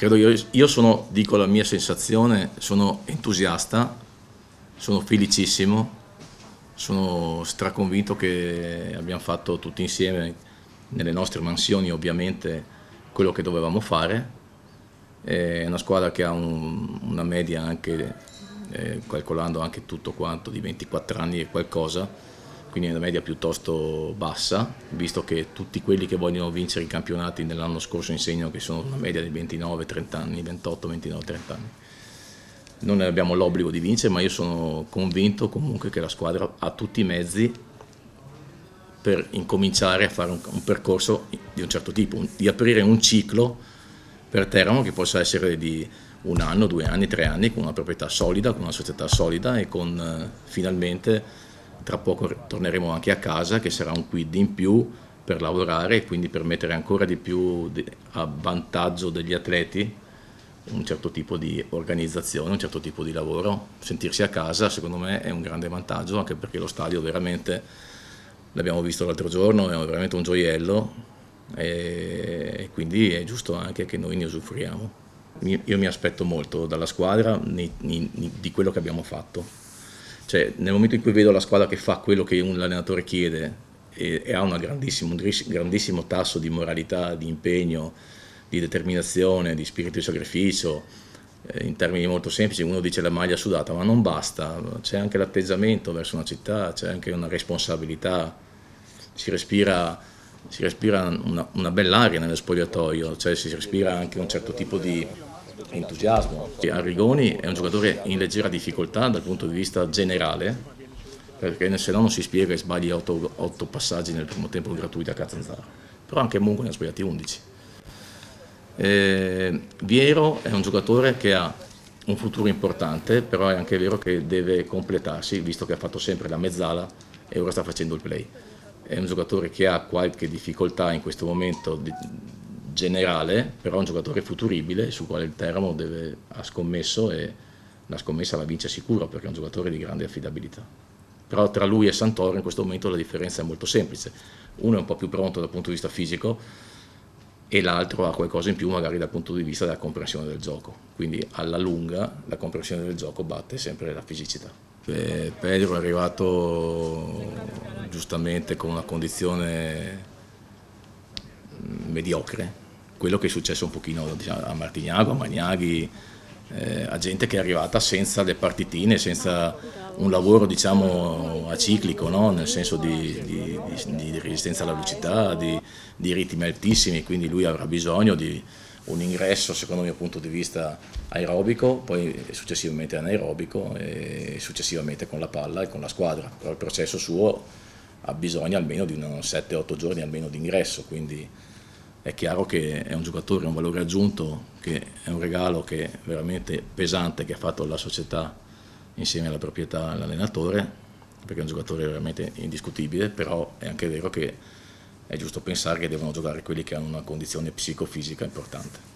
Credo io sono, dico la mia sensazione, sono entusiasta, sono felicissimo, sono straconvinto che abbiamo fatto tutti insieme, nelle nostre mansioni ovviamente, quello che dovevamo fare. È una squadra che ha una media anche, calcolando anche tutto quanto, di 24 anni e qualcosa, quindi è una media piuttosto bassa, visto che tutti quelli che vogliono vincere i campionati nell'anno scorso insegnano che sono una media di 29-30 anni, 28-29-30 anni. Non ne abbiamo l'obbligo di vincere, ma io sono convinto comunque che la squadra ha tutti i mezzi per incominciare a fare un percorso di un certo tipo, di aprire un ciclo per Teramo che possa essere di 1 anno, 2 anni, 3 anni, con una proprietà solida, con una società solida e con finalmente tra poco torneremo anche a casa, che sarà un quid in più per lavorare e quindi per mettere ancora di più a vantaggio degli atleti un certo tipo di organizzazione, un certo tipo di lavoro. Sentirsi a casa secondo me è un grande vantaggio, anche perché lo stadio veramente, l'abbiamo visto l'altro giorno, è veramente un gioiello e quindi è giusto anche che noi ne usufruiamo. Io mi aspetto molto dalla squadra di quello che abbiamo fatto. Cioè, nel momento in cui vedo la squadra che fa quello che l'allenatore chiede e ha un grandissimo tasso di moralità, di impegno, di determinazione, di spirito di sacrificio, in termini molto semplici, uno dice la maglia sudata, ma non basta, c'è anche l'atteggiamento verso una città, c'è anche una responsabilità, si respira una bell'aria nello spogliatoio, cioè si respira anche un certo tipo di entusiasmo. Arrigoni è un giocatore in leggera difficoltà dal punto di vista generale, perché se no non si spiega e sbagli 8 passaggi nel primo tempo gratuiti a Catanzaro, però anche Mungo ne ha sbagliati 11. Viero è un giocatore che ha un futuro importante, però è anche vero che deve completarsi, visto che ha fatto sempre la mezzala e ora sta facendo il play. È un giocatore che ha qualche difficoltà in questo momento generale, però è un giocatore futuribile sul quale il Teramo ha scommesso e la scommessa la vince sicuro perché è un giocatore di grande affidabilità. Però tra lui e Santoro in questo momento la differenza è molto semplice. Uno è un po' più pronto dal punto di vista fisico e l'altro ha qualcosa in più magari dal punto di vista della comprensione del gioco. Quindi alla lunga la comprensione del gioco batte sempre la fisicità. Pedro è arrivato giustamente con una condizione mediocre, quello che è successo un pochino a Martignago, a Magnaghi, a gente che è arrivata senza le partitine, senza un lavoro diciamo aciclico, no? Nel senso di resistenza alla velocità, di ritmi altissimi, quindi lui avrà bisogno di un ingresso secondo il mio punto di vista aerobico, poi successivamente anaerobico e successivamente con la palla e con la squadra, però il processo suo ha bisogno almeno di 7-8 giorni almeno di ingresso, quindi è chiaro che è un giocatore, un valore aggiunto, che è un regalo che è veramente pesante che ha fatto la società insieme alla proprietà e all'allenatore, perché è un giocatore veramente indiscutibile, però è anche vero che è giusto pensare che devono giocare quelli che hanno una condizione psicofisica importante.